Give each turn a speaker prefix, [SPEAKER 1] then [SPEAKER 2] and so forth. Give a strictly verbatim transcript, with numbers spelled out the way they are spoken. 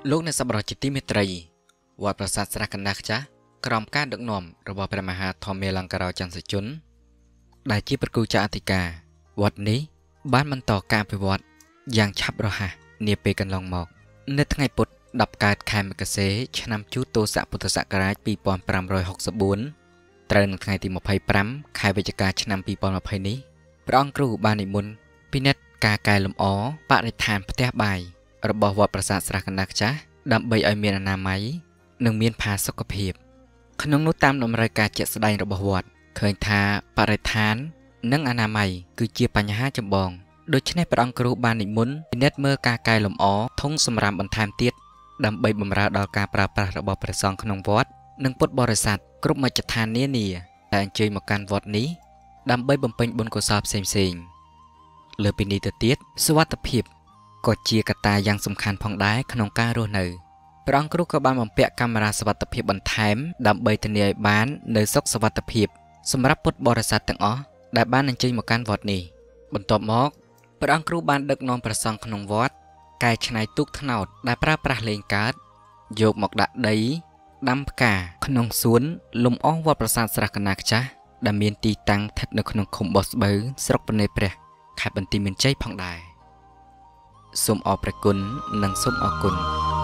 [SPEAKER 1] លោកអ្នកសប្បុរសជាទីមេត្រីវត្តប្រាសាទស្រះកណ្ដាលខ្ចាស់ក្រោមការដឹកនាំរបស់ព្រះមហាធម្មមេលង្ការចន្ទសជនដែលជាប្រគូចាអធិការវត្តនេះបានបន្តការអភិវឌ្ឍយ៉ាងឆាប់រហ័សនាពេលកន្លងមកនៅថ្ងៃពុធដប់កើតខែមករាឆ្នាំជូតោស័កពុទ្ធសករាជពីរពាន់ប្រាំរយហកសិបបួនត្រូវនៅថ្ងៃទីម្ភៃប្រាំខែវិច្ឆិកាឆ្នាំពីរពាន់ម្ភៃនេះព្រះអង្គគ្រូបាននិមន្តពិនិត្យការកែលម្អបរិស្ថានផ្ទះបាយរបស់វត្តប្រាសាទស្រះកណ្ដាលខ្ចាស់ដើម្បីឲ្យមានអនាម័យនិងមានផាសុកភាពក្នុងនោះតាមតម្រូវការជាក់ស្ដែងរបស់វត្តឃើញថាបរិស្ថាននិងអនាម័យគឺជាបញ្ហាចម្បងដូច្នេះព្រះអង្គគ្រូបាននិមន្តពិនិត្យមើលការកែលម្អធុងសម្រាប់បន្ថែមទៀតដើម្បីបម្រើដល់ការប្រើប្រាស់របស់ព្រះសង្ឃក្នុងវត្តនិងពុទ្ធបរិស័ទគ្រប់មជ្ឈដ្ឋាននានាដែលអញ្ជើញមកកាន់វត្តនេះដើម្បីបំពេញបុណ្យកុសលផ្សេងៗលើពីនេះទៅទៀតសុវត្ថិភាពក៏ជាកត្តាយ៉ាងសំខាន់ផងដែរក្នុងការរស់នៅព្រះអង្គគ្រូក៏បានបំពាក់កាមេរ៉ាសុវត្ថិភាពបន្ថែមដើម្បីធានាឲ្យបាននូវសុខសុវត្ថិភាពសម្រាប់ពុទ្ធបរិស័ទទាំងអស់ដែលបានអញ្ជើញមកកាន់វត្តនេះបន្ទាប់មកព្រះអង្គគ្រូបានដឹកនាំព្រះសង្ឃក្នុងវត្តកែច្នៃទូកត្នោតដែលប្រើប្រាស់លេងកើតយកមកដាក់ដីដាំផ្កាក្នុងសួនលំអងវត្តប្រាសាទស្រះកណ្ដាលខ្ចាស់ដែលមានទីតាំងស្ថិតនៅក្នុងឃុំបោះស្បូវស្រុកបន្នេព្រះខេត្តបន្ទាយមានជ័យផងដែរសូមអរព្រគុណនិងសូមអរគុណ